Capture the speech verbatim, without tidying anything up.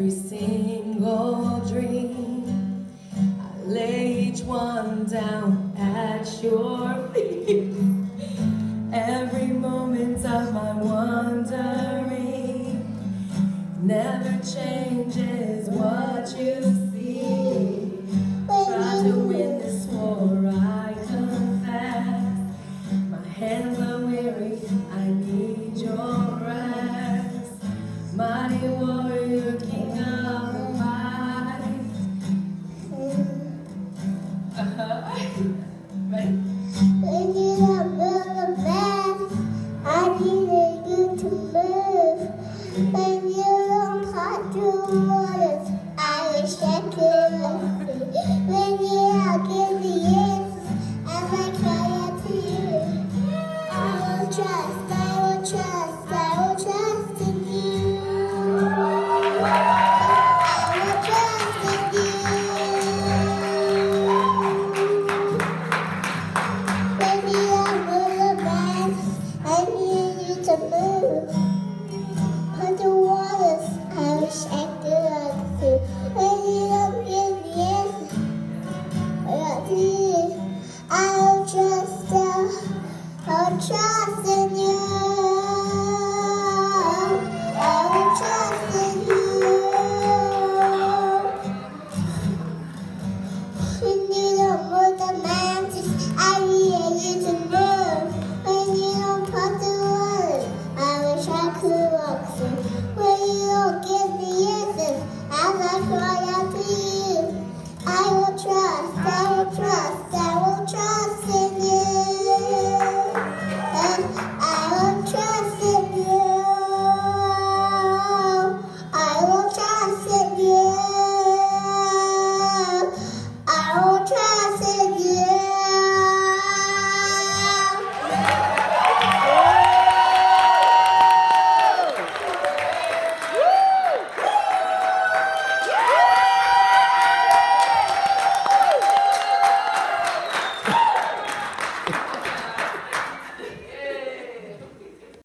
every single dream. I lay each one down at your feet. Every moment of my wandering never changes what you see. Try to win this war, I confess. My hands are weary, I need your rest. Mighty warrior, king of the fight. Uh-huh. Right? When you don't move the bed, I needed you to move. When you don't have to